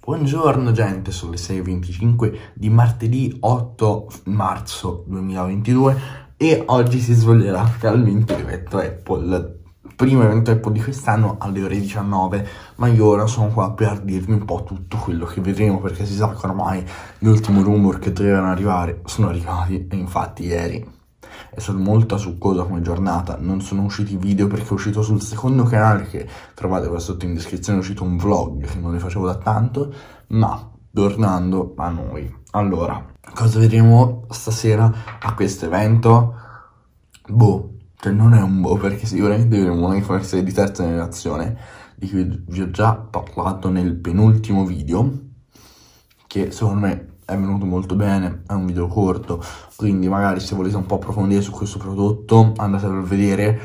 Buongiorno gente, sono le 6:25 di martedì 8 marzo 2022 e oggi si svolgerà finalmente l'evento Apple, il primo evento Apple di quest'anno alle ore 19, ma io ora sono qua per dirvi un po' tutto quello che vedremo, perché si sa che ormai gli ultimi rumor che dovevano arrivare sono arrivati e infatti ieri è stata molto succosa come giornata. Non sono usciti video perché è uscito sul secondo canale che trovate qua sotto in descrizione, è uscito un vlog che non ne facevo da tanto, ma tornando a noi. Allora, cosa vedremo stasera a questo evento? Cioè non è un perché sicuramente vedremo una iPhone di terza generazione di cui vi ho già parlato nel penultimo video, che secondo me è venuto molto bene, è un video corto, quindi magari se volete un po' approfondire su questo prodotto andatelo a vedere.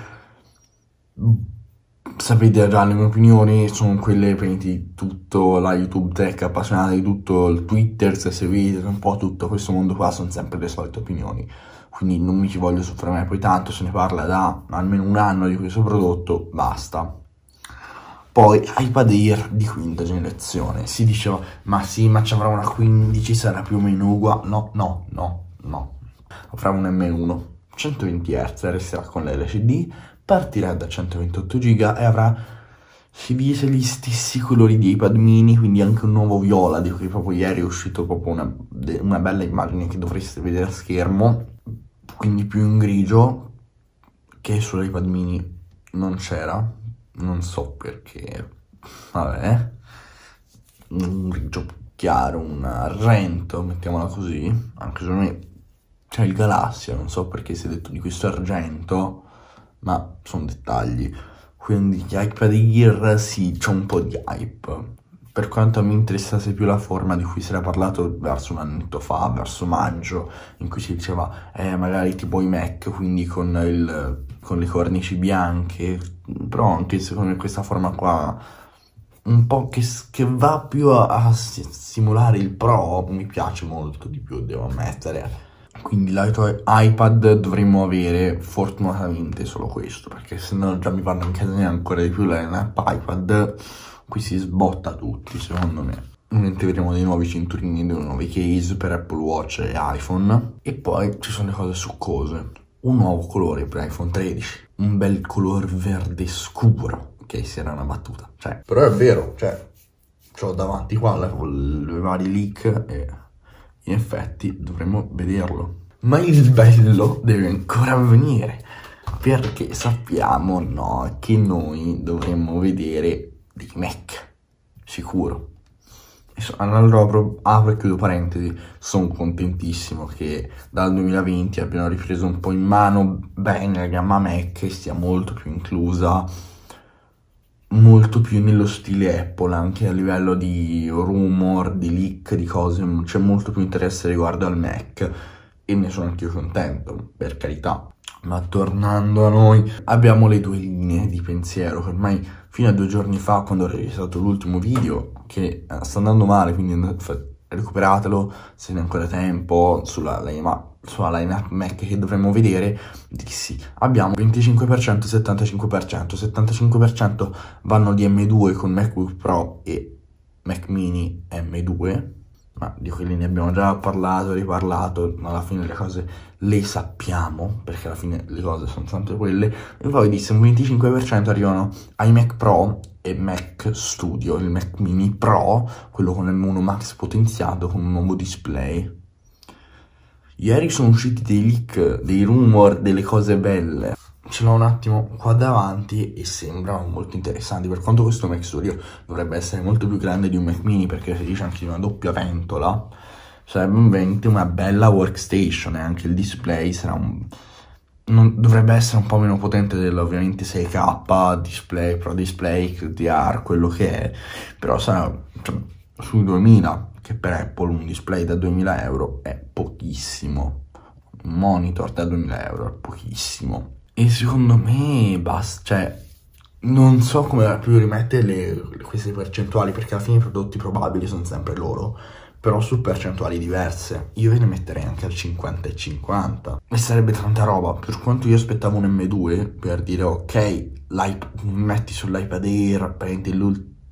Sapete già le mie opinioni, sono quelle di tutto la YouTube Tech, appassionata di tutto il Twitter, se seguite un po' tutto questo mondo qua, sono sempre le solite opinioni, quindi non mi ci voglio soffermare poi tanto, se ne parla da almeno un anno di questo prodotto, basta. Poi iPad Air di quinta generazione, si diceva ma sì, ma ci avrà una 15, sarà più o meno uguale. No, avrà un M1 120 Hz, resterà con l'LCD, partirà da 128 GB e avrà, si dice, gli stessi colori di iPad mini, quindi anche un nuovo viola, di cui proprio ieri è uscito proprio una bella immagine che dovreste vedere a schermo, quindi più in grigio, che sull'iPad mini non c'era. Non so perché, vabbè, un grigio più chiaro, un argento, mettiamola così, anche se me c'è il Galassia, non so perché si è detto di questo argento, ma sono dettagli. Quindi iPad Air sì, c'è un po' di hype. Per quanto mi interessasse più la forma di cui si era parlato verso un annetto fa, verso maggio, in cui si diceva magari tipo i Mac, quindi con le cornici bianche, però anche secondo me questa forma qua un po' che va più a simulare il Pro mi piace molto di più, devo ammettere. Quindi l'iPad dovremmo avere fortunatamente solo questo, perché se no già mi vanno in casa ancora di più la iPad. Qui si sbotta tutti, secondo me. Mentre vedremo dei nuovi cinturini, dei nuovi case per Apple Watch e iPhone. E poi ci sono le cose succose. Un nuovo colore per iPhone 13. Un bel color verde scuro. Ok, se era una battuta. Però è vero, c'ho davanti qua le varie leak e in effetti dovremmo vederlo. Ma il bello deve ancora venire, perché sappiamo, che noi dovremmo vedere di Mac, sicuro. Allora apro e chiudo parentesi, sono contentissimo che dal 2020 abbiano ripreso un po' in mano bene la gamma Mac e sia molto più inclusa, molto più nello stile Apple, anche a livello di rumor, di leak, di cose, c'è molto più interesse riguardo al Mac e ne sono anche io contento, per carità. Ma tornando a noi, abbiamo le due linee di pensiero che ormai fino a 2 giorni fa, quando ho registrato l'ultimo video, che sta andando male, quindi recuperatelo se ne è ancora tempo, sulla lineup Mac che dovremmo vedere, dissi abbiamo 25%, 75%, 75% vanno di M2 con MacBook Pro e Mac Mini M2, ma di quelli ne abbiamo già parlato, riparlato, alla fine le cose le sappiamo, perché alla fine le cose sono sempre quelle, e poi disse un 25% arrivano ai Mac Pro e Mac Studio, il Mac Mini Pro, quello con l'M1 Max potenziato con un nuovo display. Ieri sono usciti dei leak, dei rumor, delle cose belle. Ce l'ho un attimo qua davanti e sembrano molto interessanti, per quanto questo Mac Studio dovrebbe essere molto più grande di un Mac Mini, perché si dice anche di una doppia ventola, sarebbe una bella workstation e anche il display dovrebbe essere un po' meno potente ovviamente 6K display, Pro Display, HDR, quello che è, però sarà sui 2000, che per Apple un display da 2000 euro è pochissimo, un monitor da 2000 euro è pochissimo. E secondo me basta, non so come più rimettere queste percentuali, perché alla fine i prodotti probabili sono sempre loro, però su percentuali diverse. Io ve ne metterei anche al 50 e 50 e sarebbe tanta roba. Per quanto io aspettavo un M2 per dire ok, metti sull'iPad Air, prendi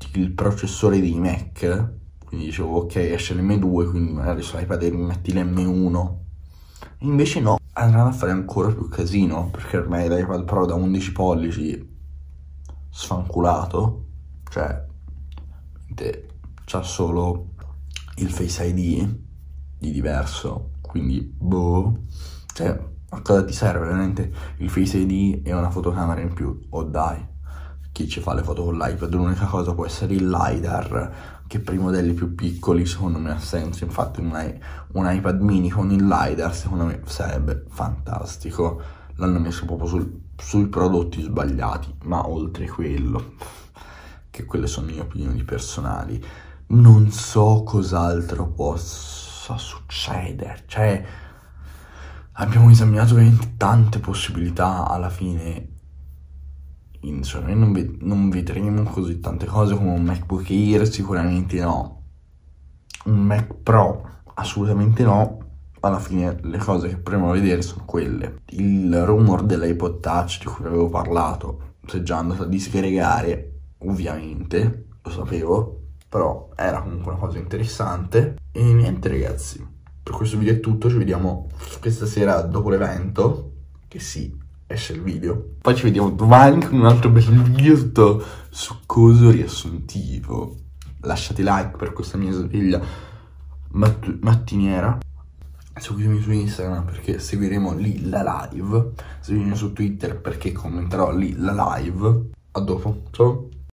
il processore dei Mac, quindi dicevo ok, esce l'M2, quindi magari sull'iPad metti l'M1, invece no, andranno a fare ancora più casino, perché ormai l'iPad Pro da 11 pollici sfanculato, cioè c'ha solo il Face ID di diverso, quindi boh, cioè a cosa ti serve veramente il Face ID e una fotocamera in più? Oh dai, chi ci fa le foto con l'iPad? L'unica cosa può essere il LiDAR, che per i modelli più piccoli secondo me ha senso. Infatti un iPad mini con il LiDAR secondo me sarebbe fantastico. L'hanno messo proprio sui prodotti sbagliati, ma oltre quello, che quelle sono le mie opinioni personali, non so cos'altro possa succedere. Cioè, abbiamo esaminato veramente tante possibilità, alla fine insomma, non vedremo così tante cose come un MacBook Air, sicuramente no. Un Mac Pro, assolutamente no. Alla fine le cose che potremo vedere sono quelle. Il rumor dell'iPod Touch di cui avevo parlato si è già andato a disgregare, ovviamente, lo sapevo, però era comunque una cosa interessante. E niente ragazzi, per questo video è tutto, ci vediamo questa sera dopo l'evento, che sì, esce il video. Poi ci vediamo domani con un altro bel video tutto succoso, riassuntivo. Lasciate like per questa mia sveglia mattiniera. Seguitemi su Instagram perché seguiremo lì la live. Seguitemi su Twitter perché commenterò lì la live. A dopo, ciao.